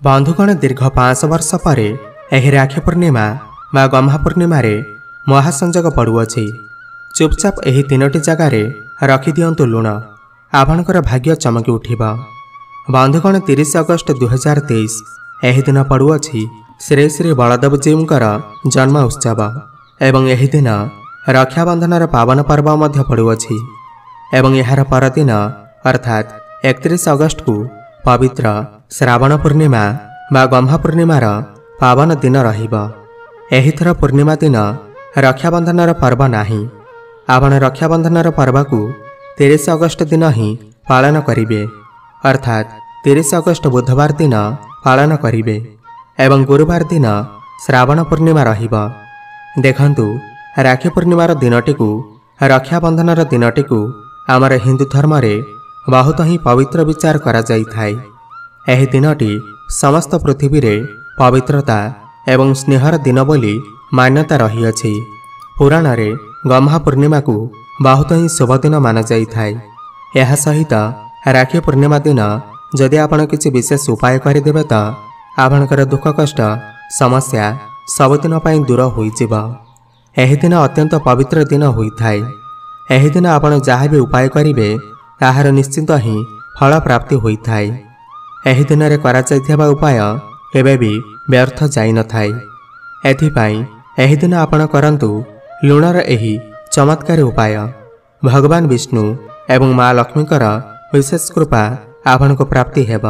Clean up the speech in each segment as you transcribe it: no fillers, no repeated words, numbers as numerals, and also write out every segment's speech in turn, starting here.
बंधुगण दीर्घ 5 वर्ष पर एही राखी पूर्णिमा बा गम्हा पूर्णिम महासंजोग पड़ुअछि। चुपचाप एही 3टी जगार रखिदियंतु लुण, आपणकर भाग्य चमकी उठिब। बंधुगण 30 अगस्ट 2023 एही दिन पड़ुअछि श्री श्री बलदेवजींकर जन्म उत्सव एवं एही दिन रक्षाबंधनर पावन पर्व मध्य पड़ुअछि एवं एहार परदिन अर्थात 31 अगस्ट को पवित्र श्रावण पूर्णिमा बा गम्हा पूर्णिमार पावन दिन रहिब। एहिथर पूर्णिमा दिन रक्षाबंधनर पर्व नाही। आपण रक्षाबंधनर पर्व को 30 अगस्ट दिन ही पालन करिवे, अर्थात 30 अगस्ट बुधवार दिन पालन करिवे एवं गुरुवार दिन श्रावण पूर्णिमा रहिब। देखंतु राखी पूर्णिमार दिनटी को रक्षाबंधनर दिनटी को आमर हिंदू धर्म रे बहुत ही पवित्र विचार करा जाई थाई। एही दिनटी समस्त पृथ्वी रे पवित्रता एवं स्नेहर दिन बोली मान्यता रही अछि। पुराण रे गम्हा पूर्णिमा को बहुत ही शुभ दिन मान जाई थाई। एहा सहित राखी पूर्णिमा दिन जदि आपण किछि विशेष उपाय करिदेबे त आपणकर दुख कष्ट समस्या सबुदिन पई दूर होई जिवो। एही दिन अत्यंत पवित्र दिन होई थाई। एही दिन आपण जहाँ भी उपाय करिवे ताहार निश्चित ही फल प्राप्ति होई थाई। एही दिन रे करा जाइथिबा उपाय केबे भी व्यर्थ जाई न थाई। एथिपाई एही दिन आपण करंतु लुणर एही चमत्कारी उपाय। भगवान विष्णु एवं माँ लक्ष्मीकर विशेष कृपा आपण को प्राप्ति हेब।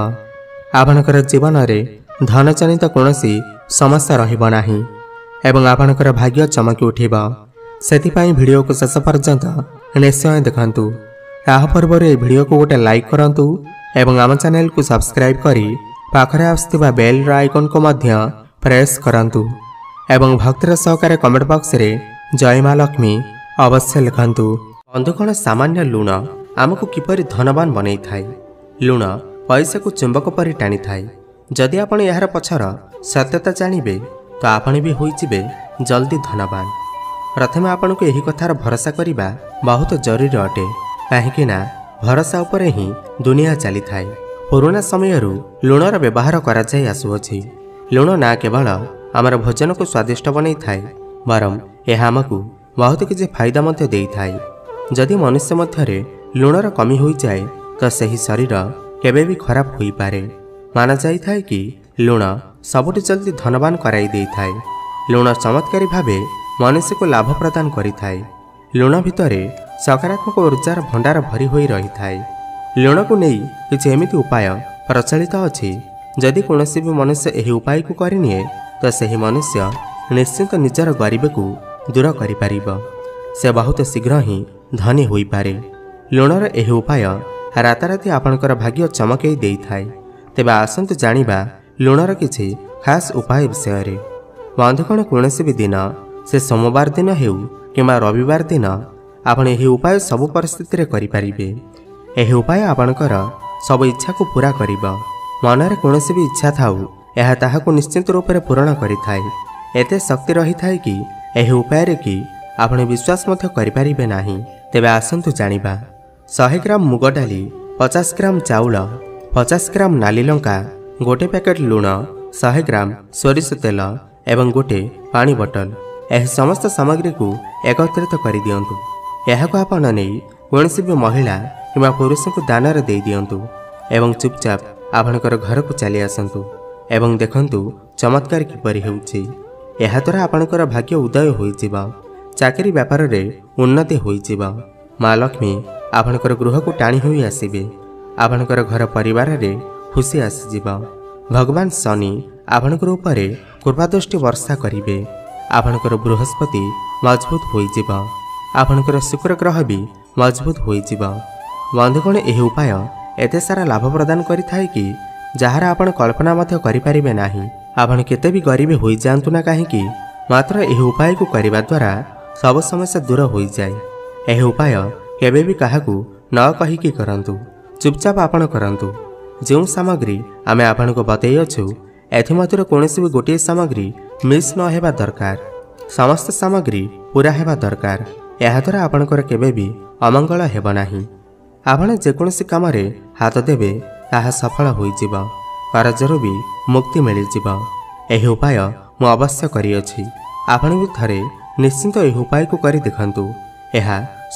आपणकर जीवन रे धन जनित कोनोसी समस्या रहिब नाही एवं आपणकर भाग्य चमकी उठिब। सेथिपाई वीडियो को शेष पर्यंत निश्चय देखंतु। ताहा पूर्व ए वीडियो को गोटे लाइक करंतु एवं आम चैनल को सब्सक्राइब करी पाखरे आसुथिबा बेल आइकन को मध्य प्रेस करंतु एवं भक्तिर सहकारे कमेंट बॉक्स रे जय माँ लक्ष्मी अवश्य लिखंतु। बंधुगण सामान्य लुण आमको किपरि धनवान बनै थाए। लुण पैसा को चुंबक परि टाणी थाए। जदि आपण यार पछर सत्यता जानिबे तो आपण भी होई जिबे जल्दी धनवान। प्रथमे आपण को एही कथार भरोसा करिबा बहुत जरूरी अटे, काहेकि ना भरोसा उपरे ही दुनिया चली थाए। पुराना समयरू लुणर व्यवहार करा जाय आसुअछि। लुण ना केवल आमर भोजन को स्वादिष्ट बनै थाए, बरम यह आमको बहुत किछि फायदा मध्य देई थाए। जदि मनुष्य मध्यरे लुणर कमी होई जाए तो सही शरीर केबे भी खराब होई पारे। माना जाई थाए कि लुण सबुठी जल्दी धनवान कराई देई थाए। लुण चमत्कारी भावे मनुष्य को लाभ प्रदान करि थाए। लुण भितरे सकारात्मक ऊर्जार भंडार भरी होई रही थाए। लुण को नहीं किछि एमिति उपाय प्रचलित अछि, जदि कोनोसी भी मनुष्य एही उपाय को करिनिए तो सही मनुष्य निश्चित निजर गरीब को दूर करि पारिबो। से बहुत शीघ्र ही धनी होई पारे। लुणर एही उपाय राताराति आपणकर भाग्य चमकई देई थाए। तेबे आसंतु जानिबा लुणर किछि खास उपाय विषय रे। बंधुगण कोनोसी भी दिन, से सोमवार दिन हेउ किंबा रविवार दिन, आपण एही उपाय सब परिस्थिति रे करि पारिबे। एही उपाय आपणकर सब इच्छा को पूरा करिबो। मनरे कोनोसी भी इच्छा थाउ एहा ताहाको निश्चित रूप से पूर्ण करि थाए। एते शक्ति रही थाए कि एही उपाय रे कि आपण विश्वास मध्य करि पारिबे नाही। तेबे आसंतु जानिबा 100 ग्राम मुग डाली, 50 ग्राम चाउल, 50 ग्राम नाली लंका, गोटे पैकेट लुण, 100 ग्राम सोरिष तेल एवं गोटे पानी बोतल। एह समस्त सामग्री को एकत्रित कर दियंतु। एहाको आपण नहीं कोनोसी भी महिला किंबा पुरुष को दान रे दे दियंतु एवं चुपचाप आपणकर घर को चली आसंतु एवं देखंतु चमत्कार किपरि हेउछि। एहा द्वारा आपणकर भाग्य उदय होई जिवो। चाकरी व्यापार रे उन्नति होई जिवो। माँ लक्ष्मी आपणकर गृह को टाणी होई आसीबे। आपणकर घर परिवार रे खुशी आसी जिवो। भगवान शनि आपणकर ऊपर कृपा दृष्टि वर्षा करिवे। आपणकर बृहस्पति मजबूत होई जिवो। आपणकर शुक्र ग्रह भी मजबूत होई जिवो। बंधुगण एही उपाय एते सारा लाभ प्रदान करि थाए कि जहार आपण कल्पना मध्य करि परिबे नाही। आपण केते भी गरीब होई जांतु ना काहेकि मात्र एही उपाय को करिबा द्वारा सब समस्या दूर होई जाए। एही उपाय केबे भी काहाकू न कहि कि करंतु, चुपचाप आपण करंतु। जो सामग्री आमे आपण को बतई अछु एथि मध्य कोनोसी भी गोटे सामग्री मिस न हेबा दरकार। समस्त सामग्री पूरा हेबा दरकार। एहा द्वारा आपणकर केबे भी अमंगल हेब नाही। आपण जेकोसी काम रे हाथ देबे ताहा सफल होई जिवो। କରଜରୁ ବି ମୁକ୍ତି ମିଳିଯିବ। ଏହି ଉପାୟ ମୁଁ ଅବଶ୍ୟ କରିଅଛି। ଆପଣ ବି ଥରେ ନିଶ୍ଚିନ୍ତ ଏହି ଉପାୟକୁ କରି ଦେଖନ୍ତୁ। ଏହା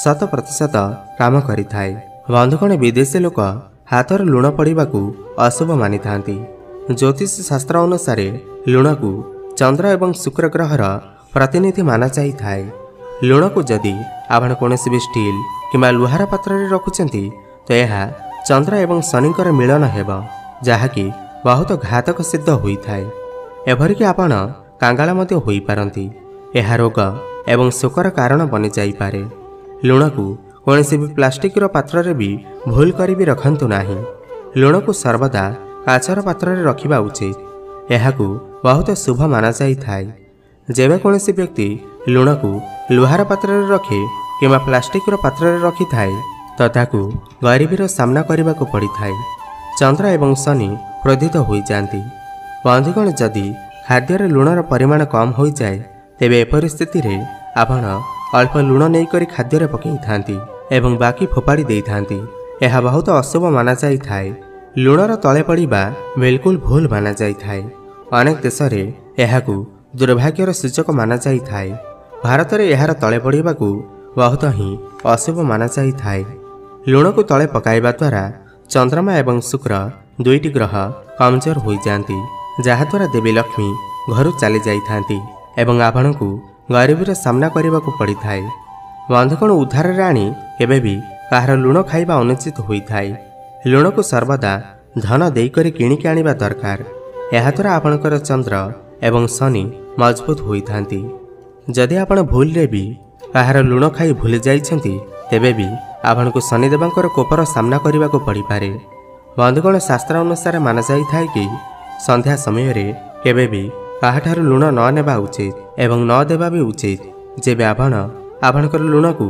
100% କାମ କରିଥାଏ। ବନ୍ଧୁଗଣ, ବିଦେଶୀ ଲୋକ ହାତର ଲୁଣ ପଡ଼ିବାକୁ ଅଶୁଭ ମାନିଥାନ୍ତି। ଜ୍ୟୋତିଷ ଶାସ୍ତ୍ର ଅନୁସାରେ ଲୁଣକୁ ଚନ୍ଦ୍ର ଏବଂ ଶୁକ୍ର ଗ୍ରହର ପ୍ରତିନିଧି ମାନାଯାଇଥାଏ। ଲୁଣକୁ ଯଦି ଆପଣ କୌଣସି ବି ଷ୍ଟିଲ୍ କିମ୍ବା ଲୁହାର ପାତ୍ରରେ ରଖୁଛନ୍ତି ତ ଏହା ଚନ୍ଦ୍ର ଏବଂ ଶନିଙ୍କର ମିଳନ ହେବ, ଯାହାକି ବହୁତ ଘାତକ ସିଦ୍ଧ ହୋଇଥାଏ। ଏପରିକି ଆପଣ କାଙ୍ଗାଳ ମଧ୍ୟ ହୋଇପାରନ୍ତି। ଏହା ରୋଗ ଏବଂ ଶୋକର କାରଣ ବନିଯାଇପାରେ। ଲୁଣକୁ କୌଣସି ବି ପ୍ଲାଷ୍ଟିକର ପାତ୍ରରେ ବି ଭୁଲ କରି ବି ରଖନ୍ତୁ ନାହିଁ। ଲୁଣକୁ ସର୍ବଦା କାଚର ପାତ୍ରରେ ରଖିବା ଉଚିତ। ଏହାକୁ ବହୁତ ଶୁଭ ମାନାଯାଇଥାଏ। ଯେବେ କୌଣସି ବ୍ୟକ୍ତି ଲୁଣକୁ ଲୁହାର ପାତ୍ରରେ ରଖେ କିମ୍ବା ପ୍ଲାଷ୍ଟିକର ପାତ୍ରରେ ରଖିଥାଏ ତ ତାକୁ ଗରିବୀର ସାମ୍ନା କରିବାକୁ ପଡ଼ିଥାଏ। ଚନ୍ଦ୍ର ଏବଂ ଶନି କ୍ରୋଧିତ ହୋଇଯାଆନ୍ତି। ବନ୍ଧୁଗଣ, ଯଦି ଖାଦ୍ୟରେ ଲୁଣର ପରିମାଣ କମ୍ ହୋଇଯାଏ ତେବେ ଏପରି ସ୍ଥିତିରେ ଆପଣ ଅଳ୍ପ ଲୁଣ ନେଇକରି ଖାଦ୍ୟରେ ପକାଇଥାନ୍ତି ଏବଂ ବାକି ଫୋପାଡ଼ି ଦେଇଥାନ୍ତି। ଏହା ବହୁତ ଅଶୁଭ ମାନାଯାଇଥାଏ। ଲୁଣର ତଳେ ପଡ଼ିବା ବିଲକୁଲ ଭୁଲ ମାନାଯାଇଥାଏ। ଅନେକ ଦେଶରେ ଏହାକୁ ଦୁର୍ଭାଗ୍ୟର ସୂଚକ ମାନାଯାଇଥାଏ। ଭାରତରେ ଏହାର ତଳେ ପଡ଼ିବାକୁ ବହୁତ ହିଁ ଅଶୁଭ ମାନାଯାଇଥାଏ। ଲୁଣକୁ ତଳେ ପକାଇବା ଦ୍ୱାରା ଚନ୍ଦ୍ରମା ଏବଂ ଶୁକ୍ର ଦୁଇଟି ଗ୍ରହ କମଜୋର ହୋଇଯାଆନ୍ତି, ଯାହାଦ୍ୱାରା ଦେବୀ ଲକ୍ଷ୍ମୀ ଘରୁ ଚାଲି ଯାଇଥାନ୍ତି ଏବଂ ଆପଣଙ୍କୁ ଗରିବୀର ସାମ୍ନା କରିବାକୁ ପଡ଼ିଥାଏ। ବନ୍ଧୁଗଣ, ଉଦ୍ଧାରରେ ଆଣି କେବେ ବି କାହାର ଲୁଣ ଖାଇବା ଅନୁଚିତ ହୋଇଥାଏ। ଲୁଣକୁ ସର୍ବଦା ଧନ ଦେଇକରି କିଣିକି ଆଣିବା ଦରକାର। ଏହାଦ୍ୱାରା ଆପଣଙ୍କର ଚନ୍ଦ୍ର ଏବଂ ଶନି ମଜବୁତ ହୋଇଥାନ୍ତି। ଯଦି ଆପଣ ଭୁଲରେ ବି କାହାର ଲୁଣ ଖାଇ ଭୁଲି ଯାଇଛନ୍ତି ତେବେ ବି ଆପଣଙ୍କୁ ଶନିଦେବଙ୍କର କୋପର ସାମ୍ନା କରିବାକୁ ପଡ଼ିପାରେ। ବନ୍ଧୁଗଣ, ଶାସ୍ତ୍ର ଅନୁସାରେ ମାନାଯାଇଥାଏ କି ସନ୍ଧ୍ୟା ସମୟରେ କେବେ ବି କାହାଠାରୁ ଲୁଣ ନ ନେବା ଉଚିତ ଏବଂ ନ ଦେବା ବି ଉଚିତ। ଯେବେ ଆପଣ ଆପଣଙ୍କର ଲୁଣକୁ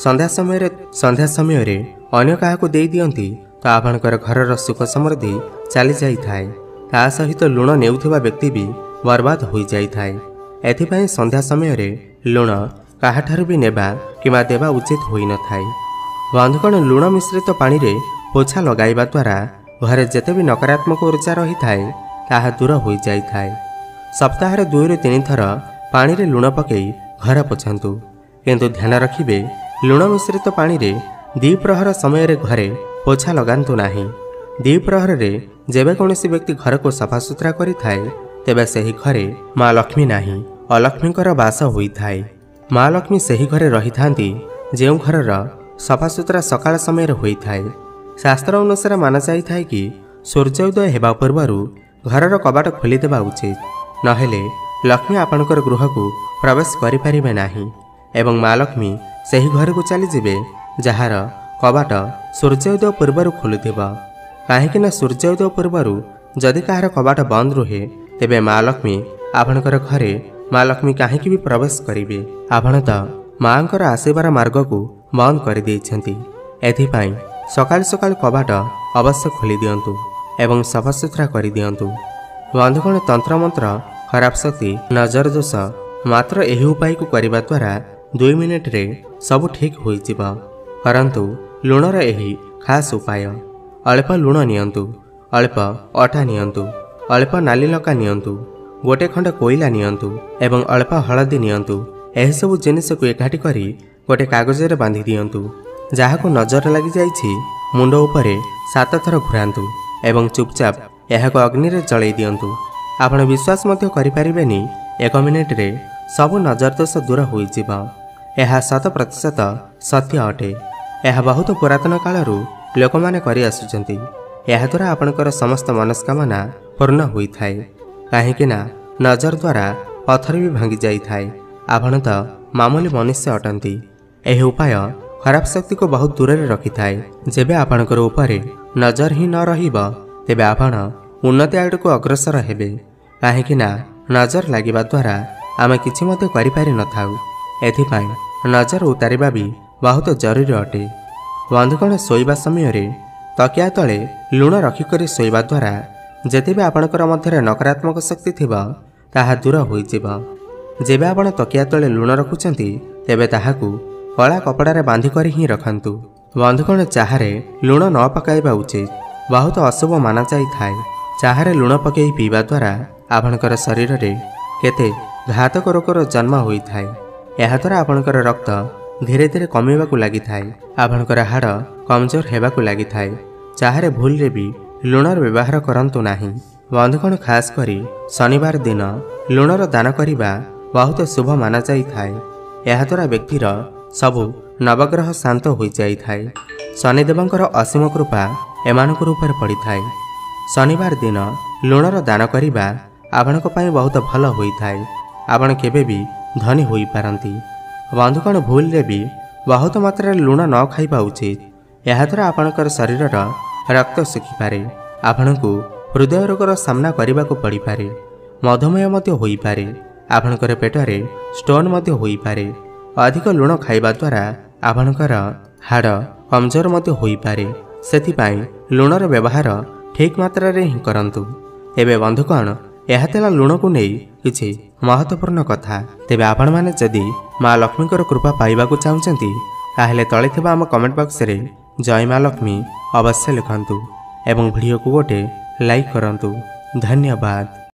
ସନ୍ଧ୍ୟା ସମୟରେ ଅନ୍ୟ କାହାକୁ ଦେଇଦିଅନ୍ତି ତ ଆପଣଙ୍କର ଘରର ସୁଖ ସମୃଦ୍ଧି ଚାଲିଯାଇଥାଏ। ତା ସହିତ ଲୁଣ ନେଉଥିବା ବ୍ୟକ୍ତି ବି ବର୍ବାଦ ହୋଇଯାଇଥାଏ। ଏଥିପାଇଁ ସନ୍ଧ୍ୟା ସମୟରେ ଲୁଣ କାହାଠାରୁ ବି ନେବା କିମ୍ବା ଦେବା ଉଚିତ ହୋଇନଥାଏ। ବନ୍ଧୁଗଣ, ଲୁଣ ମିଶ୍ରିତ ପାଣିରେ ପୋଛା ଲଗାଇବା ଦ୍ୱାରା ଘରେ ଯେତେ ବି ନକାରାତ୍ମକ ଉର୍ଜା ରହିଥାଏ ତାହା ଦୂର ହୋଇଯାଇଥାଏ। ସପ୍ତାହରେ 2ରୁ 3 ଥର ପାଣିରେ ଲୁଣ ପକାଇ ଘର ପୋଛନ୍ତୁ। କିନ୍ତୁ ଧ୍ୟାନ ରଖିବେ, ଲୁଣ ମିଶ୍ରିତ ପାଣିରେ ଦ୍ୱିପ୍ରହର ସମୟରେ ଘରେ ପୋଛା ଲଗାନ୍ତୁ ନାହିଁ। ଦ୍ୱିପ୍ରହରରେ ଯେବେ କୌଣସି ବ୍ୟକ୍ତି ଘରକୁ ସଫାସୁତୁରା କରିଥାଏ ତେବେ ସେହି ଘରେ ମା ଲକ୍ଷ୍ମୀ ନାହିଁ, ଅଲକ୍ଷ୍ମୀଙ୍କର ବାସ ହୋଇଥାଏ। ମା ଲକ୍ଷ୍ମୀ ସେହି ଘରେ ରହିଥାନ୍ତି ଯେଉଁ ଘରର ସଫାସୁତୁରା ସକାଳ ସମୟରେ ହୋଇଥାଏ। ଶାସ୍ତ୍ର ଅନୁସାରେ ମାନାଯାଇଥାଏ କି ସୂର୍ଯ୍ୟୋଦୟ ହେବା ପୂର୍ବରୁ ଘରର କବାଟ ଖୋଲିଦେବା ଉଚିତ, ନହେଲେ ଲକ୍ଷ୍ମୀ ଆପଣଙ୍କର ଗୃହକୁ ପ୍ରବେଶ କରିପାରିବେ ନାହିଁ ଏବଂ ମା ଲକ୍ଷ୍ମୀ ସେହି ଘରକୁ ଚାଲିଯିବେ ଯାହାର କବାଟ ସୂର୍ଯ୍ୟୋଦୟ ପୂର୍ବରୁ ଖୋଲୁଥିବ। କାହିଁକିନା ସୂର୍ଯ୍ୟୋଦୟ ପୂର୍ବରୁ ଯଦି କାହାର କବାଟ ବନ୍ଦ ରୁହେ ତେବେ ମା ଲକ୍ଷ୍ମୀ ଆପଣଙ୍କର ଘରେ ମା ଲକ୍ଷ୍ମୀ କାହିଁକି ବି ପ୍ରବେଶ କରିବେ? ଆପଣ ତ ମାଙ୍କର ଆସିବାର ମାର୍ଗକୁ ବନ୍ଦ କରିଦେଇଛନ୍ତି। ଏଥିପାଇଁ ସକାଳୁ ସକାଳୁ କବାଟ ଅବଶ୍ୟ ଖୋଲି ଦିଅନ୍ତୁ ଏବଂ ସଫାସୁତୁରା କରିଦିଅନ୍ତୁ। ବନ୍ଧୁଗଣ, ତନ୍ତ୍ରମନ୍ତ୍ର, ଖରାପ ଶକ୍ତି, ନଜର ଦୋଷ ମାତ୍ର ଏହି ଉପାୟକୁ କରିବା ଦ୍ୱାରା 2 ମିନିଟରେ ସବୁ ଠିକ୍ ହୋଇଯିବ। କରନ୍ତୁ ଲୁଣର ଏହି ଖାସ୍ ଉପାୟ। ଅଳ୍ପ ଲୁଣ ନିଅନ୍ତୁ, ଅଳ୍ପ ଅଟା ନିଅନ୍ତୁ, ଅଳ୍ପ ନାଲି ଲଙ୍କା ନିଅନ୍ତୁ, ଗୋଟେ ଖଣ୍ଡ କୋଇଲା ନିଅନ୍ତୁ ଏବଂ ଅଳ୍ପ ହଳଦୀ ନିଅନ୍ତୁ। ଏହିସବୁ ଜିନିଷକୁ ଏକାଠି କରି ଗୋଟେ କାଗଜରେ ବାନ୍ଧି ଦିଅନ୍ତୁ। ଯାହାକୁ ନଜର ଲାଗିଯାଇଛି ମୁଣ୍ଡ ଉପରେ 7 ଥର ଘୁରାନ୍ତୁ ଏବଂ ଚୁପଚାପ ଏହାକୁ ଅଗ୍ନିରେ ଜଳାଇ ଦିଅନ୍ତୁ। ଆପଣ ବିଶ୍ୱାସ ମଧ୍ୟ କରିପାରିବେନି, 1 ମିନିଟରେ ସବୁ ନଜର ଦୋଷ ଦୂର ହୋଇଯିବ। ଏହା 100% ସତ୍ୟ ଅଟେ। ଏହା ବହୁତ ପୁରାତନ କାଳରୁ ଲୋକମାନେ କରି ଆସୁଛନ୍ତି। ଏହାଦ୍ୱାରା ଆପଣଙ୍କର ସମସ୍ତ ମନସ୍କାମନା ପୂର୍ଣ୍ଣ ହୋଇଥାଏ। କାହିଁକି ନା ନଜର ଦ୍ୱାରା ପଥର ବି ଭାଙ୍ଗି ଯାଇଥାଏ। ଆପଣ ତ ମାମୁଲି ମନୁଷ୍ୟ ଅଟନ୍ତି। ଏହି ଉପାୟ ଖରାପ ଶକ୍ତିକୁ ବହୁତ ଦୂରରେ ରଖିଥାଏ। ଯେବେ ଆପଣଙ୍କର ଉପରେ ନଜର ହିଁ ନ ରହିବ ତେବେ ଆପଣ ଉନ୍ନତି ଆଡ଼କୁ ଅଗ୍ରସର ହେବେ। କାହିଁକି ନା ନଜର ଲାଗିବା ଦ୍ୱାରା ଆମେ କିଛି ମଧ୍ୟ କରିପାରିନଥାଉ। ଏଥିପାଇଁ ନଜର ଉତାରିବା ବି ବହୁତ ଜରୁରୀ ଅଟେ। ବନ୍ଧୁଗଣ, ଶୋଇବା ସମୟରେ ତକିଆ ତଳେ ଲୁଣ ରଖିକରି ଶୋଇବା ଦ୍ୱାରା ଯେତେ ବି ଆପଣଙ୍କର ମଧ୍ୟରେ ନକାରାତ୍ମକ ଶକ୍ତି ଥିବ ତାହା ଦୂର ହୋଇଯିବ। ଯେବେ ଆପଣ ତକିଆ ତଳେ ଲୁଣ ରଖୁଛନ୍ତି ତେବେ ତାହାକୁ କଳା କପଡ଼ାରେ ବାନ୍ଧିକରି ହିଁ ରଖନ୍ତୁ। ବନ୍ଧୁଗଣ, ଚାହାରେ ଲୁଣ ନ ପକାଇବା ଉଚିତ। ବହୁତ ଅଶୁଭ ମାନାଯାଇଥାଏ। चाहारे लुण पकई पीवा द्वारा आपणकर शरीर में केते घातक रोगर जन्म होता है। याद्वारा आपणकर रक्त धीरे धीरे कमिवाकू लगी थाए। आपणकर हाड़ कमजोर होगाकू लगी थाए। चाहारे भूल रे भी लुणर व्यवहार करंतु नहीं। बंधुगण खास करी शनिवार दिन लुणर दान करने बहुत शुभ माना जाई थाए। याद्वारा व्यक्तिर सबु नवग्रह शांत हो जाई थाए। शनिदेवंकर असीम कृपा एमानकर ऊपर पड़ी थाए। शनिवार दिन लुणर दान करने आपणक पई बहुत भल होता है। आपण केबे भी धनी होई पारंती। बंधुगण भूल रे भी बहुत मात्रा लुण न खाइबा उचित। याद्वारा आपणकर शरीर रक्त सुखिपारे। आपणकू हृदय रोगर सामना करने को पड़ पारे। मधुमेह मध्य होई पारे। आपणकर पेटरे स्टोन मध्य होई पारे। अधिक लुण खाइबा द्वारा आपणकर हाड़ कमजोर मध्य होई पारे। सेथिपाई लुणर व्यवहार ठीक मात्रा रे ही करंतु। एबे बंधुगण यह थिला लुण को नहीं किछि महत्वपूर्ण कथा। तेबे आपण माने जदि माँ लक्ष्मीकर कृपा पाइबाकू चाहुचंती ताहेले तळे थिबा आम कमेंट बॉक्स रे जय माँ लक्ष्मी अवश्य लिखंतु एवं वीडियो को गोटे लाइक करंतु। धन्यवाद।